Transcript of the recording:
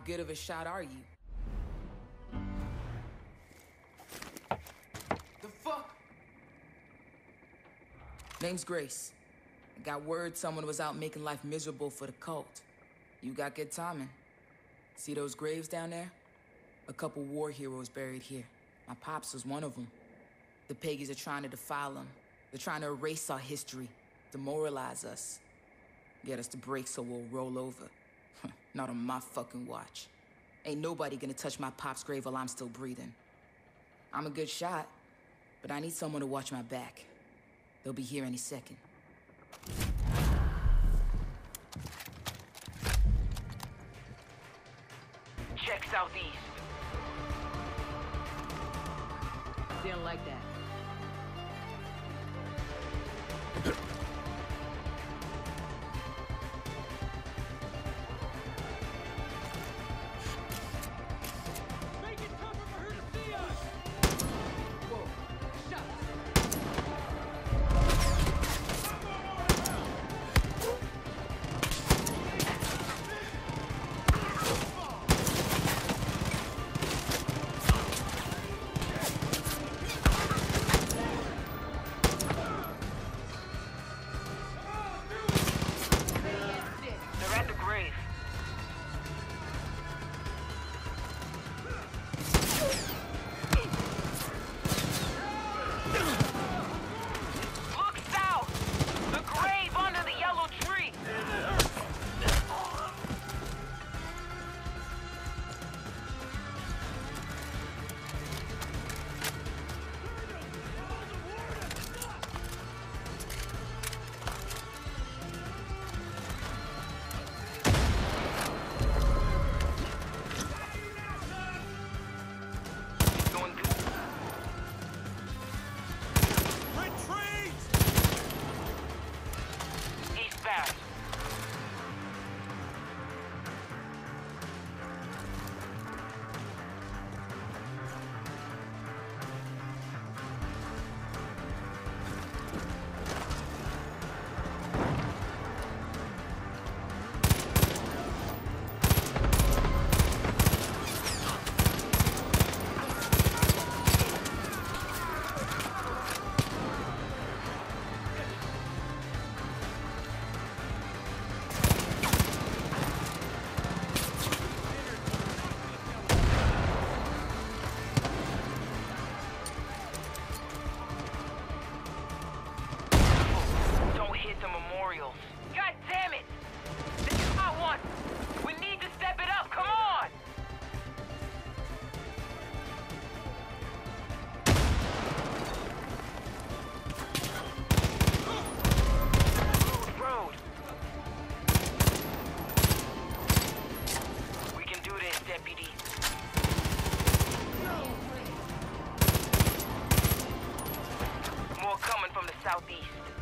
good of a shot are you? The fuck? Name's Grace. I got word someone was out making life miserable for the cult. You got good timing. See those graves down there? A couple war heroes buried here. My pops was one of them. The Peggies are trying to defile them. They're trying to erase our history, demoralize us. Get us to break so we'll roll over. Not on my fucking watch. Ain't nobody gonna touch my pop's grave while I'm still breathing. I'm a good shot, but I need someone to watch my back. They'll be here any second. Check southeast. Didn't like that. Make it tougher for her to see us! Whoa, shut They're at the grave. Look south! The grave under the yellow tree! Doing good. Retreat! Eastbound. Don't hit the memorials. God damn it! This is not one. We need to step it up. Come on! Road. We can do this, deputy. More coming from the southeast.